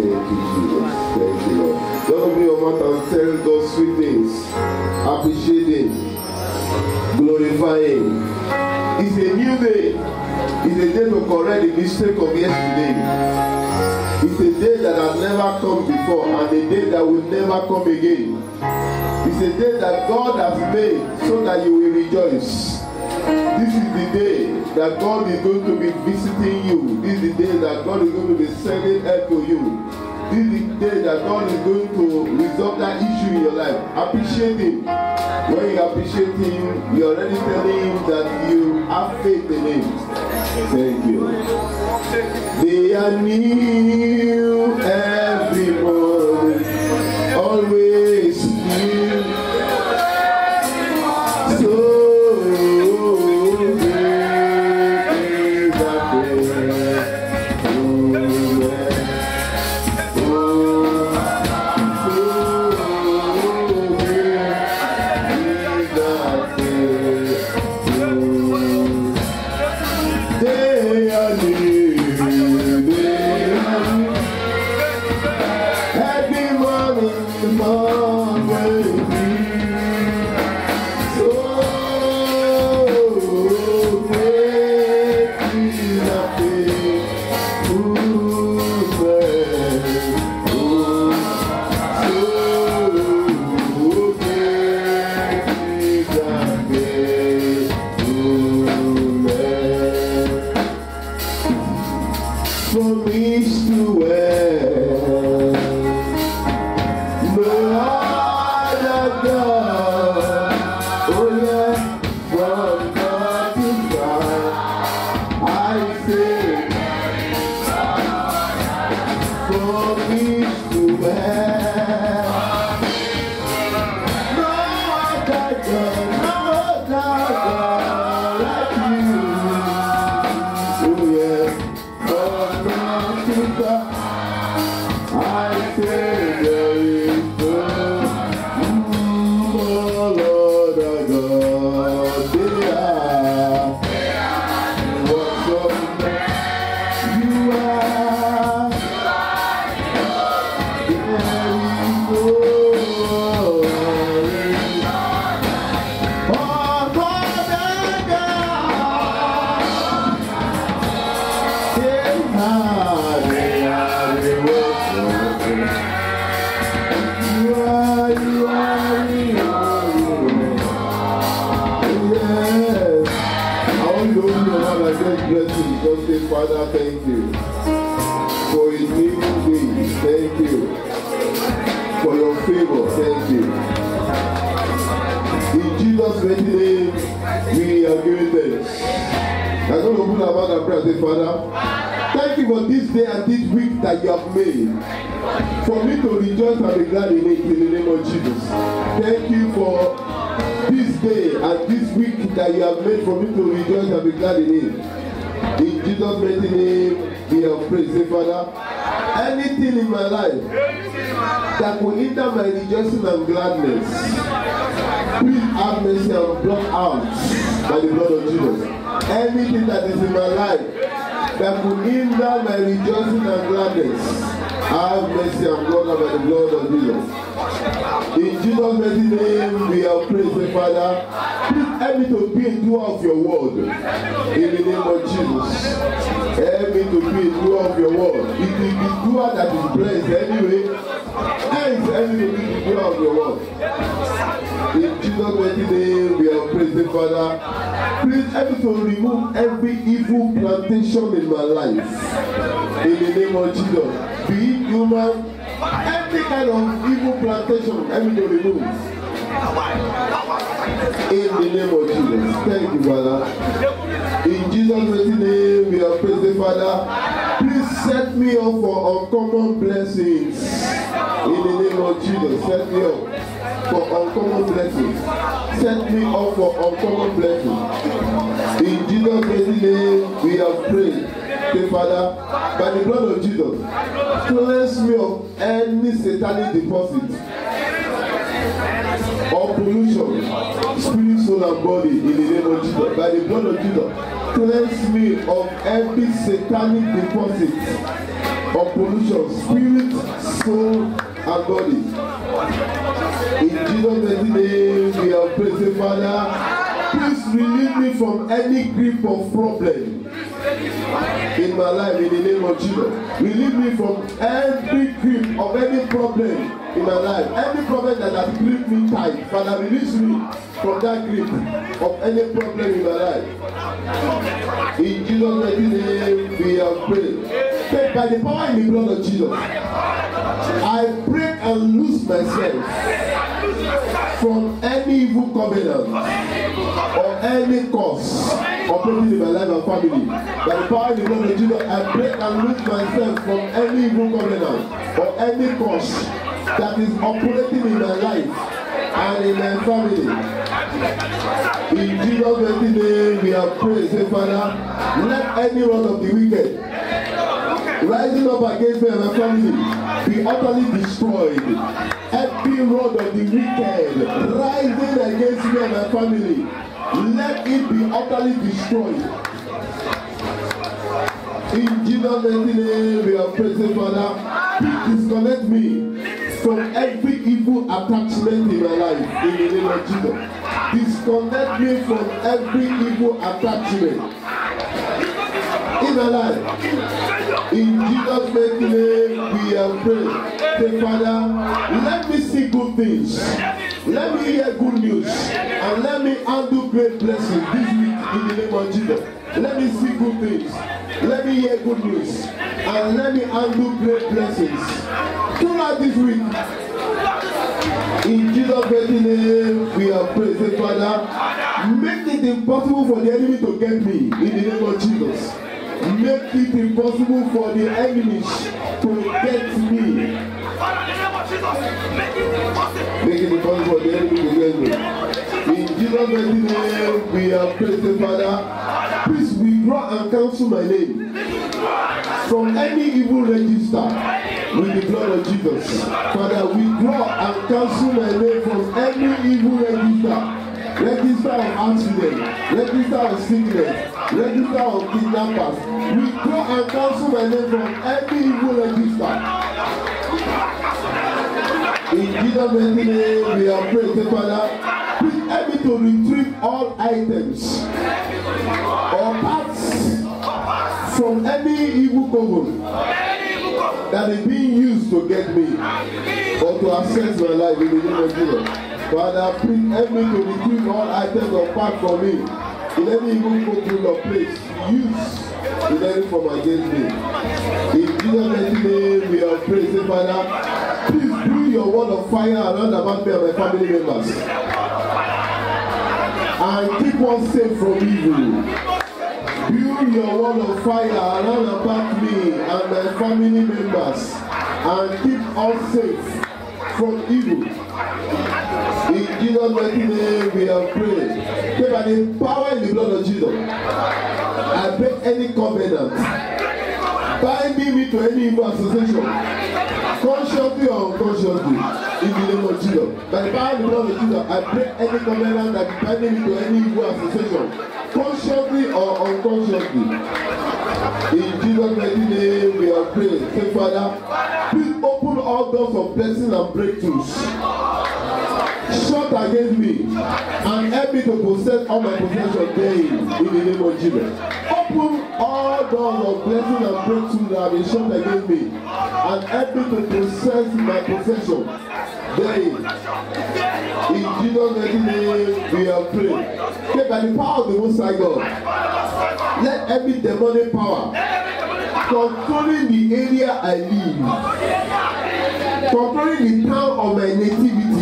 Thank you, Jesus. Thank you, Lord. Don't open your mouth and tell God sweet things. Appreciate Him. Glorify Him. It's a new day. It's a day to correct the mistake of yesterday. It's a day that has never come before and a day that will never come again. It's a day that God has made so that you will rejoice. This is the day that God is going to be visiting you. This is the day that God is going to be sending help to you. This is the day that God is going to resolve that issue in your life. Appreciate Him. When you appreciate Him, you're already telling Him that you have faith in Him. Thank you. They are new every morning, always new. So Father, thank you for a new day. Thank you for your favor. Thank you. In Jesus' mighty name, we are giving thanks. I'm going to open our mouth and pray and say, Father, thank you for this day and this week that you have made. For me to rejoice and be glad in it in the name of Jesus. Thank you for this day and this week that you have made for me to rejoice and be glad in it. In Jesus' mighty name, we have prayed. Say, Father, anything in my life that will hinder my rejoicing and gladness, please have mercy and block out by the blood of Jesus. Anything that is in my life that will hinder my rejoicing and gladness, have mercy and block out by the blood of Jesus. In Jesus' mighty name, we have prayed. Say, Father, please help me to be a doer of your word. In the name of Jesus. Help me to be a doer of your word. It is the doer that is blessed anyway. Hence, help me to be the doer of your word. In Jesus' mighty name, we have prayed. Say, Father, please help me to remove every evil plantation in my life. In the name of Jesus. Be it human, every kind of evil plantation, help me to remove. In the name of Jesus. Thank you, Father. In Jesus' mighty name, we are praising, Father. Please set me up for uncommon blessings. In the name of Jesus, set me up for uncommon blessings. Set me up for uncommon blessings. In Jesus' mighty name, we have prayed. Okay, Father, by the blood of Jesus, cleanse me of any satanic deposit or pollution, spirit, soul, and body, in the name of Jesus. By the blood of Jesus, cleanse me of every satanic deposit of pollution, spirit, soul, and body. In Jesus' name, we are praying, Father, please relieve me from any grip of problem in my life, in the name of Jesus. Relieve me from every grip of any problem in my life. Any problem that has gripped me tight, Father, release me from that grip of any problem in my life. In Jesus' name, we have prayed. Take by the power in the blood of Jesus, I break and loose myself from any evil covenant or any curse operating in my life and family. By the power in the blood of Jesus, I break and loose myself from any evil covenant or any curse that is operating in my life and in my family. In Jesus' name, we have prayed. Say, Father, let any rod of the wicked rising up against me and my family be utterly destroyed. Every rod of the wicked rising against me and my family, let it be utterly destroyed. In Jesus' name, we are praying, Father, please disconnect me from every evil attachment in my life. In the name of Jesus, disconnect me from every evil attachment in my life. In Jesus' name, we have prayed. Say, Father, let me see good things. Let me hear good news. And let me undo great blessings this week in the name of Jesus. Let me see good things. Let me hear good news. And let me undo great blessings throughout this week. In Jesus' name, we have prayed. Say, Father, make it impossible for the enemy to get me in the name of Jesus. Make it impossible for the enemies to get me. Make it impossible for the enemy to get me. In Jesus' name, we have prayed, Father, please withdraw and cancel my name from any evil register with the blood of Jesus. Father, withdraw and cancel my name from any evil register. Register of accident, register of sickness, register of kidnappers. Withdraw and cancel my name from any evil register. In Jesus' name, we are praying, Father, please help me to retrieve all items or parts from any evil covenant that is being used to get me or to access my life in the name of Jesus. Father, please help me to retrieve all items or parts from me in any evil covenant or place used in any form against me. In Jesus' name, we are praying, Father, please breathe your word of fire around about me and my family members, and keep us safe from evil. Build your word of fire around about me and my family members, and keep us safe from evil. In Jesus' name, we have prayed. By the power in the blood of Jesus, I break any covenant binding me to any evil association, consciously or unconsciously, in the name of Jesus. By the power in the blood of Jesus, I break any covenant that is binding me to any evil association, consciously or unconsciously. In Jesus' name, we are praying. Say, Father, please open all doors of blessing and breakthroughs shut against me, and help me to possess all my possessions therein in the name of Jesus. Open all doors of blessing and breakthrough that have been shut against me, and help me to possess my possession therein. In Jesus' name, we are praying. Okay, by the power of the Most High God, let every demonic power controlling the area I live, controlling the town of my nativity,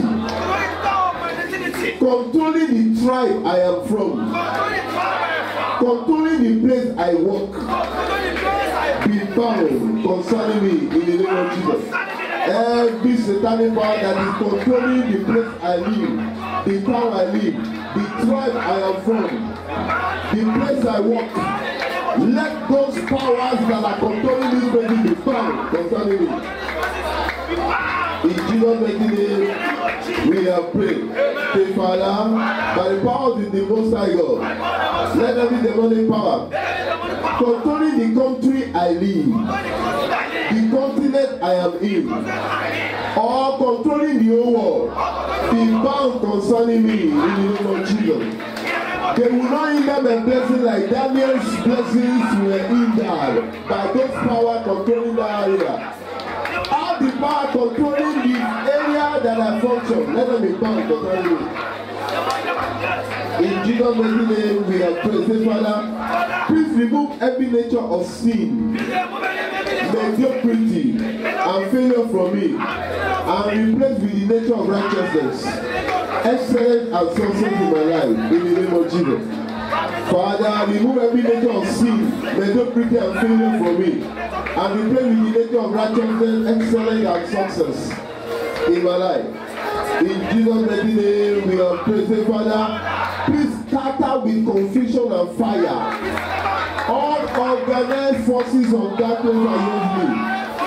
controlling the tribe I am from, controlling the place I work, be bound concerning me in the name of Jesus. Every satanic power that is controlling the place I live, the town I live, the tribe I am from, the place I work, let those powers that are controlling this place be bound concerning me. In Jesus' name, we have prayed. Say, Father, by the power of the Most High God, let every demonic power controlling the country I live, the continent I am in, or controlling the whole world, be bound concerning me in the name of Jesus. They will not hinder my blessing like Daniel's blessings were hindered by those power controlling that area. All the power controlling the area that I function, let them be bound concerning me. In Jesus' mighty name, we have prayed. Say, Father, please remove every nature of sin, mediocrity, and failure from me, and replace with the nature of righteousness, excellence and success in my life. In the name of Jesus. Father, remove every nature of sin, mediocrity, and failure from me, and replace with the nature of righteousness, excellence and success in my life. In Jesus' mighty name, we are praying. Father, please scatter with confusion and fire all organized forces of darkness against me.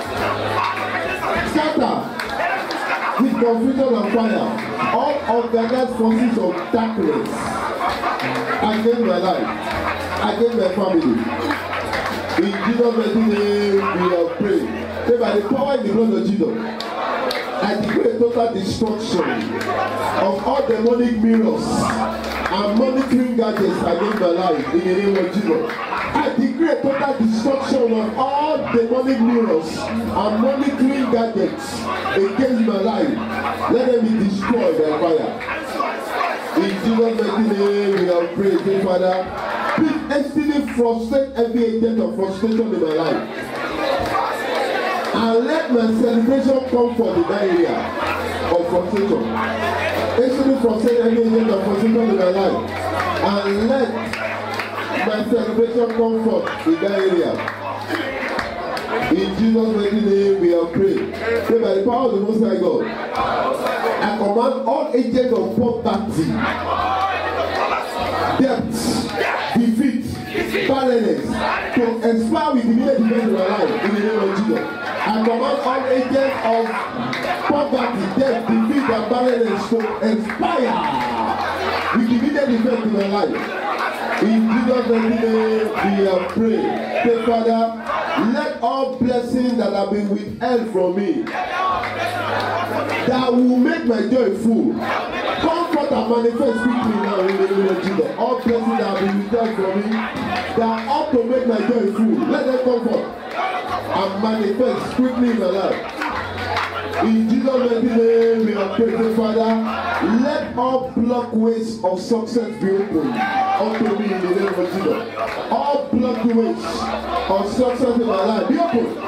Scatter with confusion and fire all organized forces of darkness against my life, against my family. In Jesus' mighty name, we are praying. Say, by the power in the blood of Jesus, I decree a total destruction of all demonic mirrors and monitoring gadgets against my life in the name of Jesus. I decree a total destruction of all demonic mirrors and monitoring gadgets against my life. Let them be destroyed by fire. In Jesus' mighty name, we have prayed. Father, please instantly frustrate every agent of frustration in my life. And let my celebration come from the area of frustration. Actually frustrate every agent of frustration in my life. And let my celebration come from the area. In Jesus' mighty name we have prayed. Pray by the power of the Most High God. I command all agents of poverty, debt, defeat, barrenness to expire with immediate effect in my life in the name of Jesus. I command all agents of poverty, death, defeat, and barrenness to expire with immediate effect in my life. In Jesus' name we have prayed. Say, Father, let all blessings that have been withheld from me, that will make my joy full, come forth and manifest quickly now in the name of Jesus. All blessings that have been withheld from me, that ought to make my joy full, let them come forth and manifest quickly in my life. In Jesus' name we are praying. Father, let all block ways of success be opened unto me in the name of Jesus. All block ways of success in my life be opened.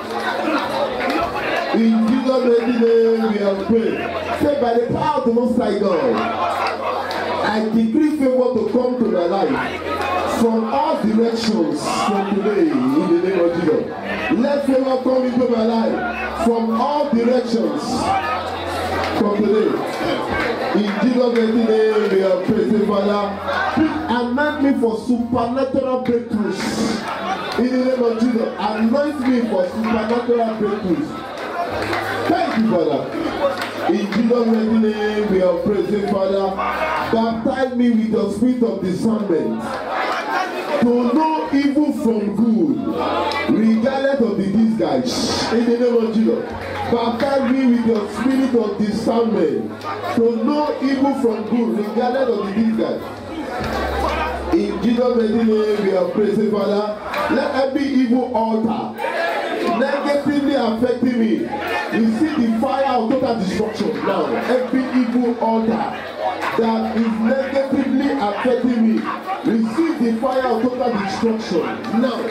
In Jesus' name we are praying. Say, by the power of the Most High God, I decree favor to come to my life from all directions from today in the name of Jesus. Let favor come into my life from all directions from today. In Jesus' name we are praying. Father, please anoint me for supernatural breakthroughs. In the name of Jesus, anoint me for supernatural breakthroughs. Thank you, Father. In Jesus' name we are praying. Father, baptize me with the spirit of discernment to know evil from good, regardless of the disguise. In the name of Jesus, baptize me with your spirit of discernment to know evil from good, regardless of the disguise. In Jesus' name we are praising. Father, let every evil altar negatively affecting me receive the fire of total destruction now. Every evil altar that is negatively affecting me, receive the fire of total destruction now.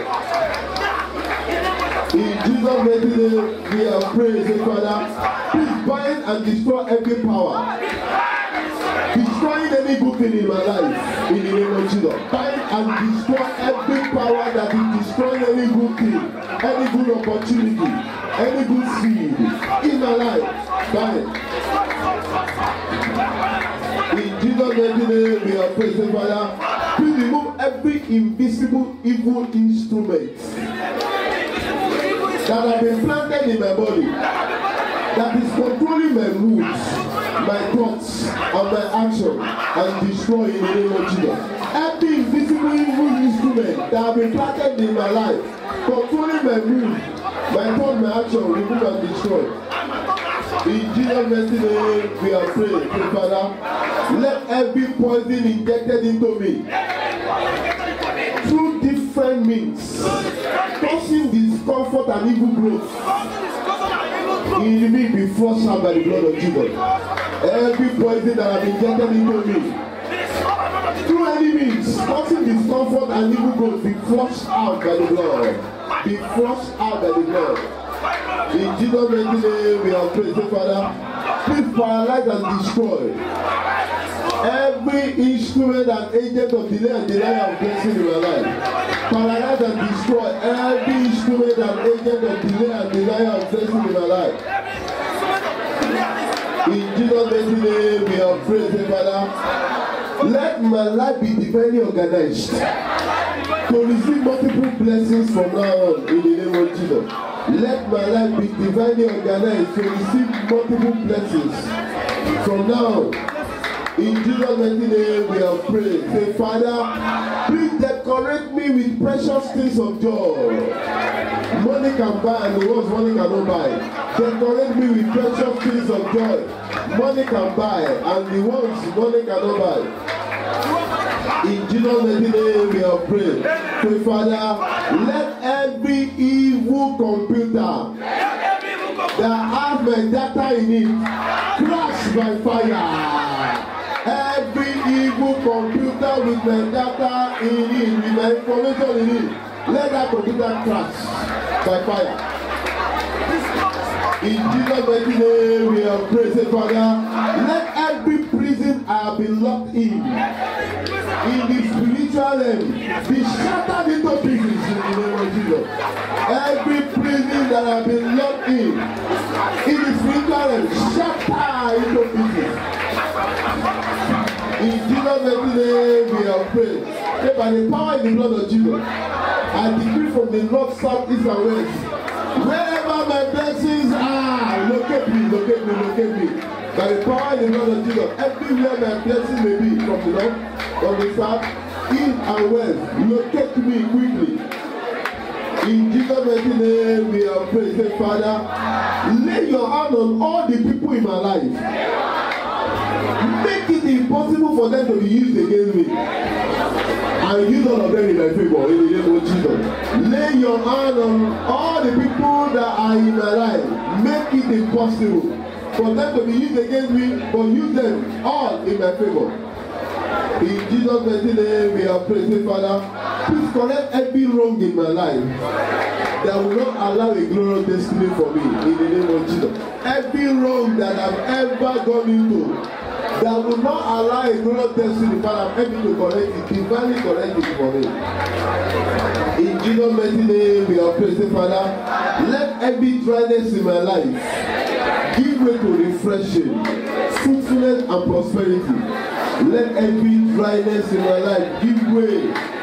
In Jesus' name we are praying. Father, please bind and destroy every power destroying any good thing in my life in the name of Jesus. Bind and destroy every power that is destroying any good thing, any good opportunity, any good seed in my life. Bind. In Jesus' name we are praying. Father, please remove every invisible evil instrument that have been planted in my body, that is controlling my moods, my thoughts, and my action, and destroy in the name of Jesus. Every invisible evil instrument that have been planted in my life, controlling my mood, My thought, my action, remove and destroy. In Jesus' mighty name, we are praying. Say, Father, let every poison injected into me through different means, causing discomfort and evil growth in me, be flushed out by the blood of Jesus. Every poison that has been injected into me through any means, causing discomfort and evil growth, be flushed out by the blood. Be flushed out by the blood. In Jesus' mighty name, we are praying. Say, Father, please paralyze and destroy every instrument and agent of delay and denial of blessing in my life. Paralyze and destroy every instrument and agent of delay and denial of blessing in my life. In Jesus' mighty name, we are praying. Say, Father, let my life be divinely organized to receive multiple blessings from now on in the name of Jesus. Let my life be divinely organized to receive multiple blessings from now on. In Jesus' mighty name we have prayed. Say, Father, please decorate me with precious things of joy. Money can buy and the ones money cannot buy. Decorate me with precious things of joy. Money can buy and the ones money cannot buy. In Jesus' mighty name we have prayed. Say, Father, let every evil computer that has my data in it crash by fire. Every evil computer with my data in it, with my information in it, let that computer crash by fire. In Jesus' mighty name we have prayed. Say, Father, let every prison I have been locked in the spiritual realm be shattered into pieces in the name of Jesus. Every prison that I have been locked in the spiritual realm, shatter into pieces. In Jesus' mighty name we have prayed. Say, by the power in the blood of Jesus, I decree from the north, south, east, and west, wherever my blessings are, locate me, locate me, locate me. By the power in the blood of Jesus, everywhere my blessings may be, from the north, from the south, east, and west, locate me quickly. In Jesus' mighty name we have prayed. Say, Father, lay your hand on all the people in my life. Make it impossible for them to be used against me. And use all of them in my favor in the name of Jesus. Lay your hand on all the people that are in my life. Make it impossible for them to be used against me, but use them all in my favor. In Jesus' mighty name we are praying. Say, Father, please correct every wrong in my life that will not allow a glorious destiny for me in the name of Jesus. Every wrong that I've ever gone into that will not allow a glorious destiny, Father, help me to correct it, divinely correct it for me. In Jesus' mighty name we are praying. Say, Father, let every dryness in my life give way to refreshing, fruitfulness, and prosperity. Let every dryness in my life give way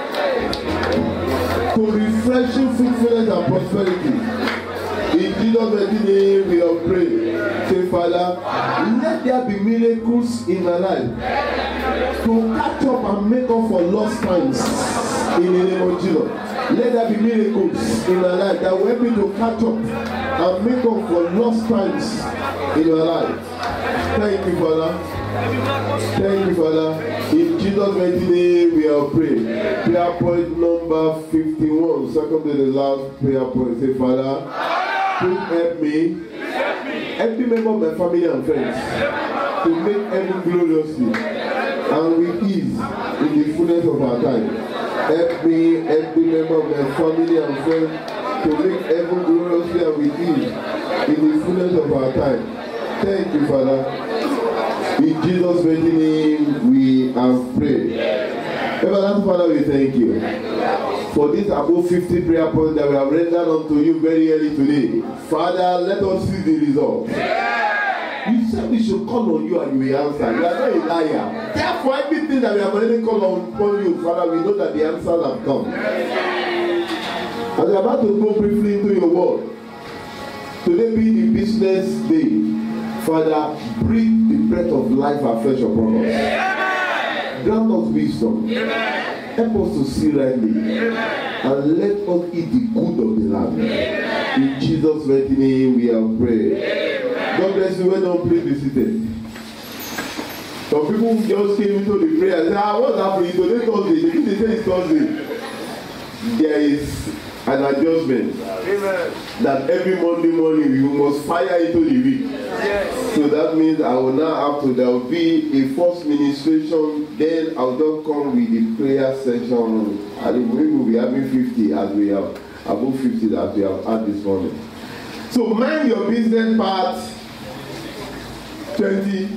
to refreshing, fruitfulness, and prosperity. In Jesus' mighty name we have prayed. Say, Father, let there be miracles in my life to catch up and make up for lost times. In the name of Jesus, let there be miracles in my life that will help me to catch up and make up for lost times in my life. Thank you, Father. Thank you, Father. In Jesus' mighty name we have prayed. Prayer point number 51, second to the last prayer point. Say, Father, please help me, every member of my family and friends, to make heaven gloriously and with ease in the fullness of our time. Help me, every member of my family and friends, to make heaven gloriously and with ease in the fullness of our time. Thank you, Father. In Jesus' mighty name we have prayed. Everlasting Father, we thank you for this above 50 prayer points that we have rendered unto you very early today. Father, let us see the result. You said we should call on you and you will answer. You are not a liar. Therefore, everything that we have already called upon you, Father, we know that the answers have come. As we are about to go briefly into your word, today being the business day, Father, breathe the breath of life afresh upon us. Grant us wisdom. Help us to see rightly. And let us eat the good of the land. In Jesus' Jesus' mighty name we have prayed. God bless you. Well done, please be seated. Some people just came into the prayer and said, what's happening? Today Thursday. They say it's Thursday. There is an adjustment. Amen. That every Monday morning we must fire into the week. Yes. So that means I will now have to, there will be a first ministration, then I'll just come with the prayer session. And we will be having 50 as we have, above 50 that we have had this morning. So mind your business part 20,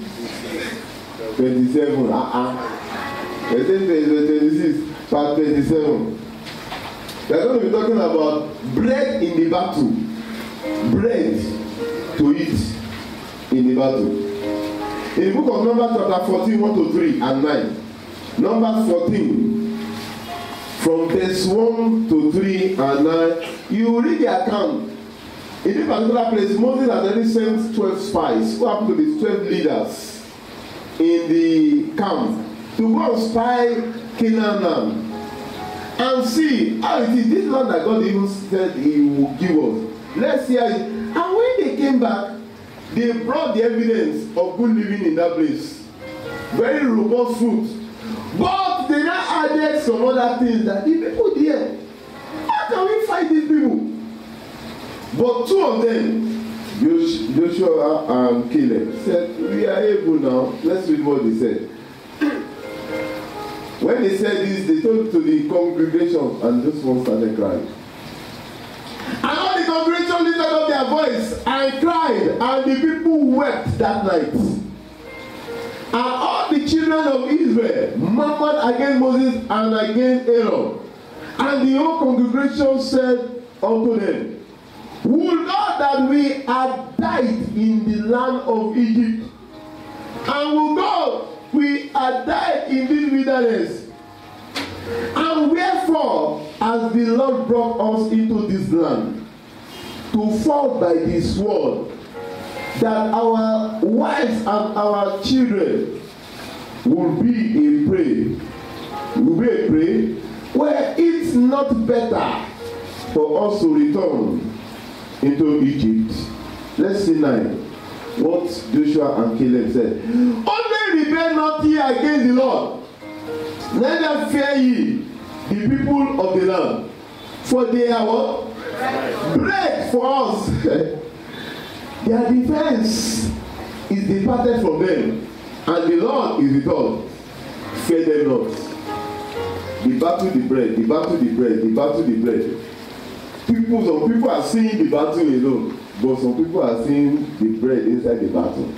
27, Let's say 26, part 27. We are going to be talking about bread in the battle. Bread to eat in the battle. In the book of Numbers chapter 14, 1 to 3 and 9. Numbers 14, from verse 1 to 3 and 9. You will read the account. In this particular place, Moses has already sent 12 spies, who happen to be 12 leaders in the camp, to go and spy Canaan land. And see how it is, this land that God even said he will give us. Let's see how it is. And when they came back, they brought the evidence of good living in that place. Very robust fruit. But they now added some other things that the people there, how can we fight these people? But two of them, Joshua and Caleb, said, we are able now. Let's read what they said. When they said this, they told to the congregation, and this one started crying. And all the congregation lifted up their voice and cried, and the people wept that night. And all the children of Israel murmured against Moses and against Aaron. And the whole congregation said unto them, would not that we had died in the land of Egypt, and would God we had died in this wilderness? And wherefore has the Lord brought us into this land, to fall by the sword, that our wives and our children will be a prey? Will be a prey? Well, it's not better for us to return into Egypt. Let's see now what Joshua and Caleb said. Only rebel not ye against the Lord, neither fear ye the people of the land, for they are what? Bread for us. Their defense is departed from them, and the Lord is with us. Fear them not. The battle, the bread, the battle, the bread, the battle, the bread. Some people are seeing the battle alone, but some people are seeing the bread inside the battle.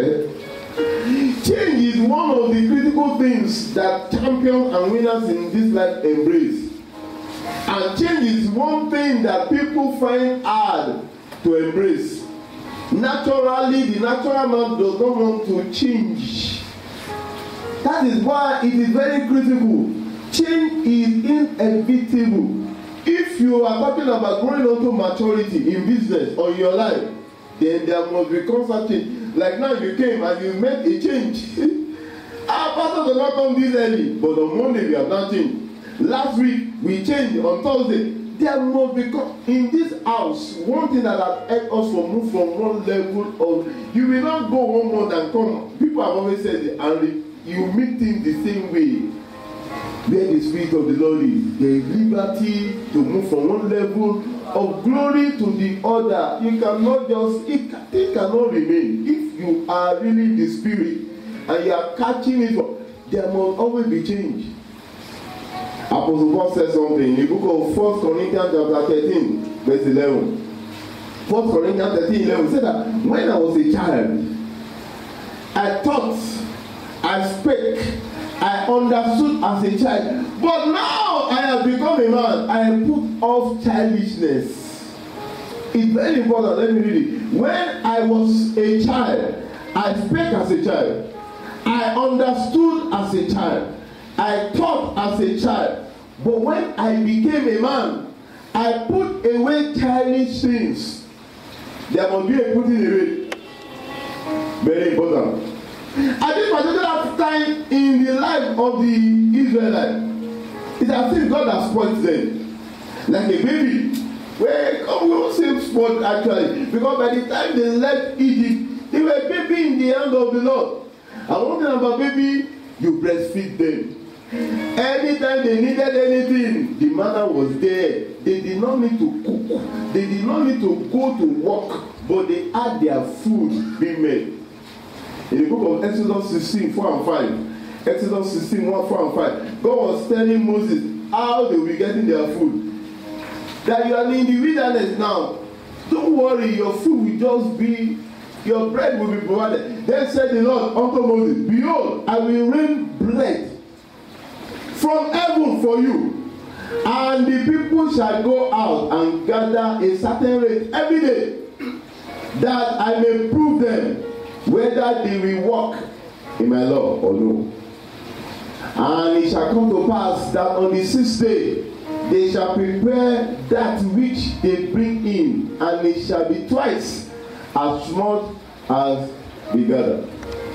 Change is one of the critical things that champions and winners in this life embrace. And change is one thing that people find hard to embrace. Naturally, the natural man does not want to change. That is why it is very critical. Change is inevitable. If you are talking about growing into maturity in business or in your life, then there must be constant change. Like now you came and you made a change. Our pastor does not come this early, but on Monday we have not changed. Last week we changed on Thursday. There must be in this house one thing that has helped us to move from one level of. You will not go 1 month and come. People have always said it, and you meet things the same way. Where the Spirit of the Lord is, there is liberty to move from one level of glory to the other. You cannot just, it cannot remain. If you are really the Spirit and you are catching it, there must always be change. Apostle Paul said something in the book of 1 Corinthians chapter 13, verse 11. 1 Corinthians 13, 11 said that when I was a child, I thought, I spake, I understood as a child, but now I have become a man. I put off childishness. It's very important. Let me read it. When I was a child, I spake as a child. I understood as a child. I thought as a child. But when I became a man, I put away childish things. There must be a putting away. Very important. At this particular time in the life of the Israelites, it's as if God has spoiled them. Like a baby. Where we won't say spot actually, because by the time they left Egypt, they were baby in the hand of the Lord. And one thing about baby, you breastfeed them. Anytime they needed anything, the manna was there. They did not need to cook. They did not need to go to work, but they had their food being made. In the book of Exodus 16, 4 and 5, Exodus 16, 4 and 5, God was telling Moses how they were getting their food. That you are in the wilderness now. Don't worry, your food will just be, your bread will be provided. Then said the Lord unto Moses, behold, I will rain bread from heaven for you, and the people shall go out and gather a certain rate every day, that I may prove them whether they will walk in my law or no. And it shall come to pass that on the sixth day they shall prepare that which they bring in, and it shall be twice as much as they gather.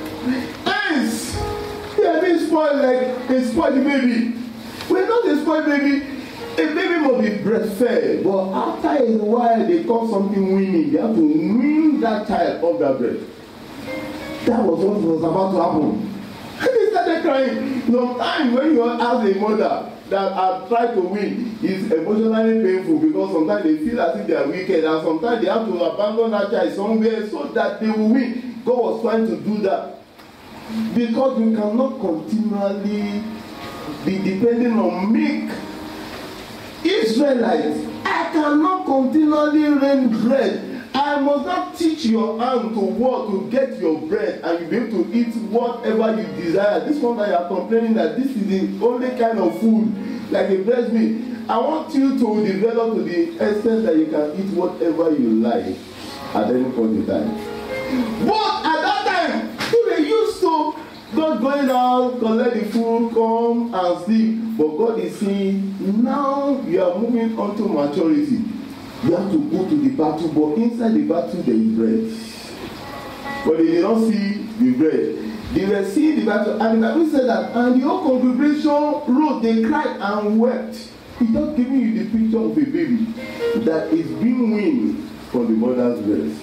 Hence, they are being spoiled like a spoiled baby. We're not a spoiled baby. A baby must be breastfed, but after a while they call something weaning. They have to wean that child off that breast. That was what was about to happen. And they started crying. Sometimes when you ask a mother that have tried to win, is emotionally painful, because sometimes they feel as if they are wicked, and sometimes they have to abandon that child somewhere so that they will win. God was trying to do that, because you cannot continually be depending on milk. Israelites, I cannot continually rain bread. I must not teach your hand to work to get your bread, and you'll be able to eat whatever you desire. This one that you are complaining that this is the only kind of food, like a breast meat. I want you to develop to the extent that you can eat whatever you like at any point in time. But at that time, you were used to God going out, collect the food, come and sleep. But God is saying, now you are moving on to maturity. You have to go to the battle, but inside the battle there is bread. But they did not see the bread. They were seeing the battle, and the Bible said that, and the whole congregation wrote, they cried and wept. He's just giving you the picture of a baby that is being weaned from the mother's breast.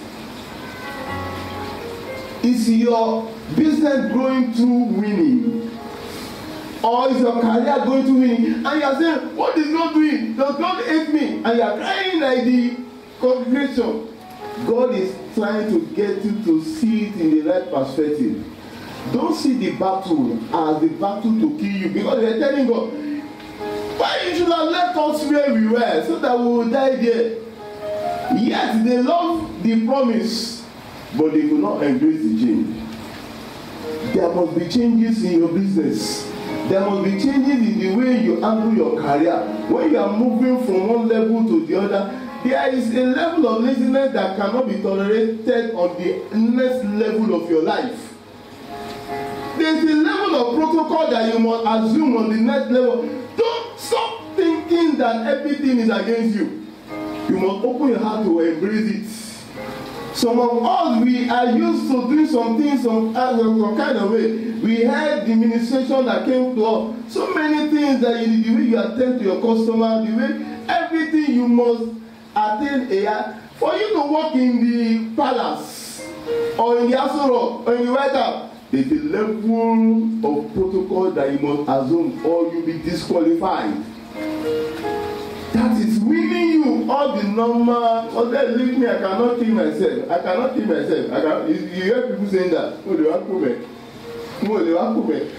Is your business growing through winning? Or is your career going to winning? And you are saying, what is God doing? Does God hate me? And you are crying like the congregation. God is trying to get you to see it in the right perspective. Don't see the battle as the battle to kill you. Because they are telling God, why you should have left us where we were so that we will die there. Yet they love the promise, but they could not embrace the change. There must be changes in your business. There must be changes in the way you handle your career. When you are moving from one level to the other, there is a level of laziness that cannot be tolerated on the next level of your life. There is a level of protocol that you must assume on the next level. Don't stop thinking that everything is against you. You must open your heart to embrace it. Some of us, we are used to doing some things some kind of way. We had the administration that came to us. So many things that you, the way you attend to your customer, the way everything you must attend here. For you to work in the palace or in the Aso Rock or in the White House, there's a level of protocol that you must assume or you'll be disqualified. That is winning you all the normal. Oh, then leave me, I cannot kill myself. I cannot kill myself. I cannot, you hear people saying that. Oh, they want to me. No, they want to me.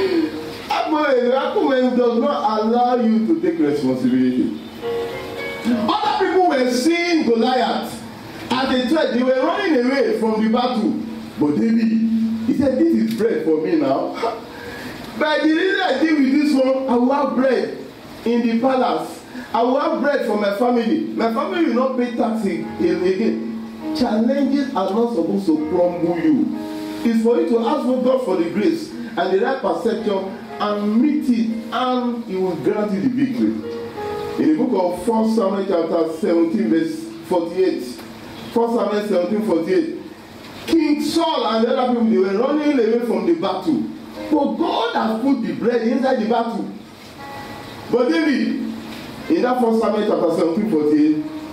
Akume does not allow you to take responsibility. Other people were seeing Goliath as a threat. They were running away from the battle. But David, he said, this is bread for me now. By the reason I deal with this one, I will have bread in the palace. I will have bread for my family. My family will not pay tax again. Challenges are not supposed to crumble you. It's for you to ask for God for the grace and the right perception and meet it, and He will grant you the victory. In the book of 1 Samuel chapter 17 verse 48, 1 Samuel 17, 48, King Saul and the other people, they were running away from the battle. But God has put the bread inside the battle. But David, in that 1 Samuel chapter 17, 48,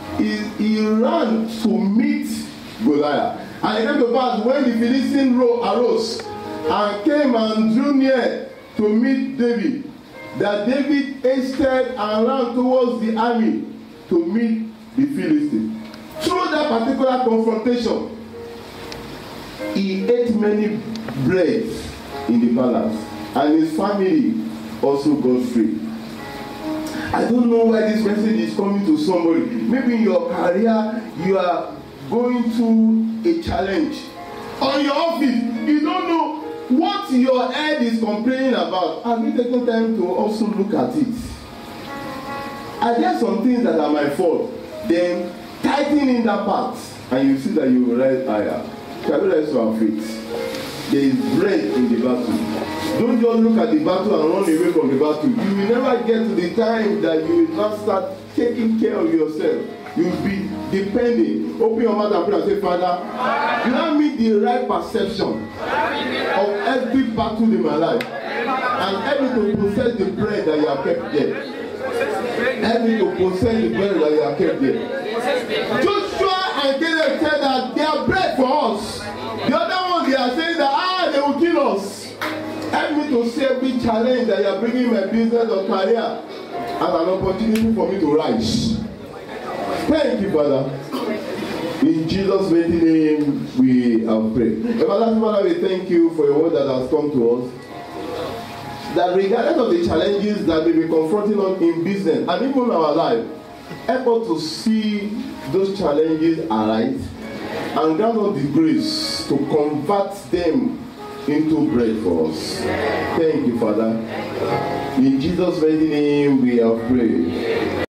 he ran to meet Goliath. And it came to pass when the Philistine arose and came and drew near to meet David, that David hasted and ran towards the army to meet the Philistine. Through that particular confrontation, he ate many breads in the palace, and his family also got free. I don't know why this message is coming to somebody. Maybe in your career, you are going through a challenge. On your office, you don't know what your head is complaining about. Have you taken time to also look at it? Are there some things that are my fault? Then tighten in that part, and you see that you will rise higher. Can we rise to our feet? There is bread in the battle. Don't just look at the battle and run away from the battle. You will never get to the time that you will not start taking care of yourself. You will be depending. Open your mouth and pray and say, Father, grant me the right perception of every battle in my life, and help me to possess the bread that you have kept there. Help me to possess the bread that you have kept there. Joshua and Caleb said that they are bread for us. The other one, they are saying that they will kill us. Help me to see every challenge that you are bringing in my business or career as an opportunity for me to rise. Thank you, Father. In Jesus' mighty name, we have prayed. Everlasting Father, we thank you for your word that has come to us. That regardless of the challenges that may be confronting us in business and even our life, help us to see those challenges arise and grant us the grace to convert them into bread for us. Thank you, Father. In Jesus' mighty name, we have prayed.